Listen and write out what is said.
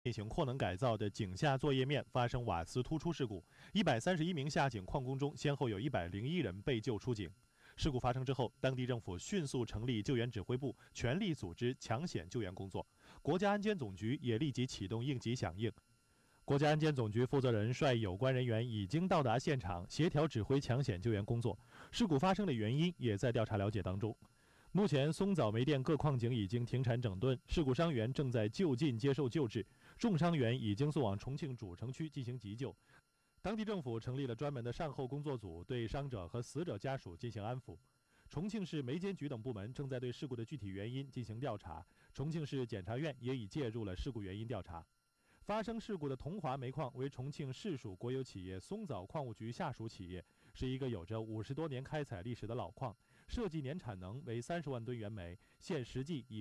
进行扩能改造的井下作业面发生瓦斯突出事故，131名下井矿工中，先后有101人被救出井。事故发生之后，当地政府迅速成立救援指挥部，全力组织抢险救援工作。国家安监总局也立即启动应急响应。国家安监总局负责人率有关人员已经到达现场，协调指挥抢险救援工作。事故发生的原因也在调查了解当中。目前，松枣煤电各矿井已经停产整顿，事故伤员正在就近接受救治，重伤员已经送往重庆主城区进行急救。当地政府成立了专门的善后工作组，对伤者和死者家属进行安抚。重庆市煤监局等部门正在对事故的具体原因进行调查，重庆市检察院也已介入了事故原因调查。发生事故的同华煤矿为重庆市属国有企业松枣矿务局下属企业，是一个有着50多年开采历史的老矿，设计年产能为30万吨原煤，现实际已